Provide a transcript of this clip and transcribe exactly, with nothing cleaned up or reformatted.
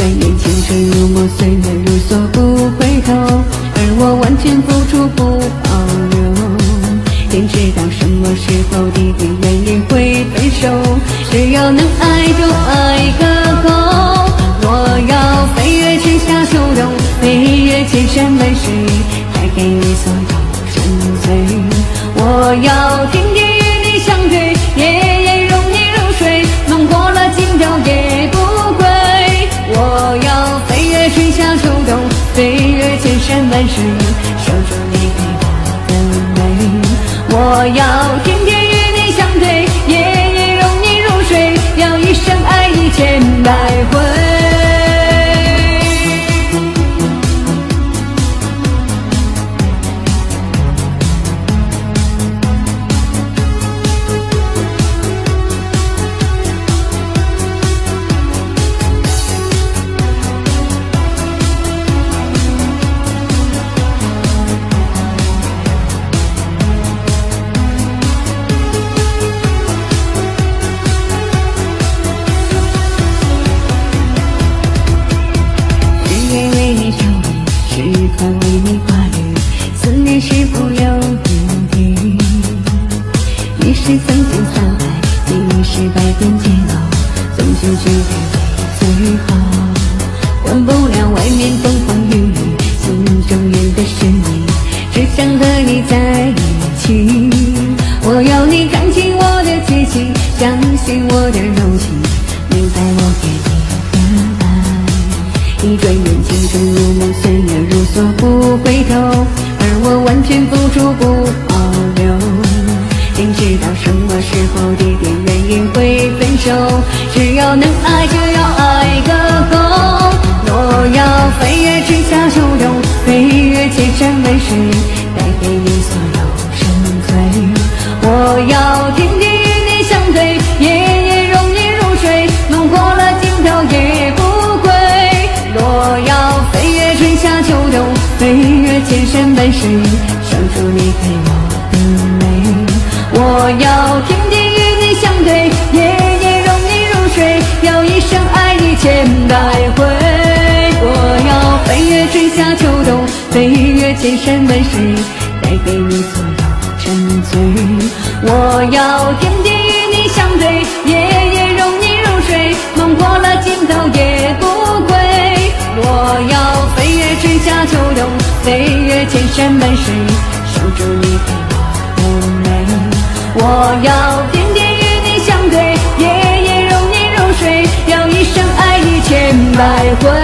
转眼青春如梦，岁月如梭不回头，而我完全付出不保留。天知道什么时候地点原因会分手，只要能爱就爱个够。我要飞越春夏秋冬，飞越千山万水，带给你所有沉醉。我要天天与你相对，夜夜拥你入睡，梦过了今朝也不归。我要飞越春夏秋冬，飞越千山万水，守住你给我的美。我要天天与你相对，夜夜拥你入睡，要一生爱你千百回。时刻为你挂虑，思念是不留余地。一世曾经沧海，一世百变煎熬，终究只给你最好。管不了外面风风雨雨，心中远的是你，只想和你在一起。我要你看清我的绝情，相信我的柔情，明白我给你的爱。一转眼青春如梦，岁月如梭不回头，而我完全付出不保留。天知道什么时候地点原因会分手，只要能爱就要爱个够。我要飞越春夏秋冬，飞越千山万水，带给你所有沉醉。我要天天与你相对，夜夜拥你入睡，梦过了今朝也不归。我要飞越春夏秋冬，飞越千山万水，守住你给我的美。我要天天与你相对，夜夜拥你入睡，要一生爱你千百回。我要飞越春夏秋冬，飞越千山万水，带给你所有沉醉。我要天天与你相对，夜夜拥你入睡，梦过了今朝也不归。我要飞越春夏秋冬，飞越千山万水，守住你给我的美。我要天天与你相对，夜夜拥你入睡，要一生爱你千百回。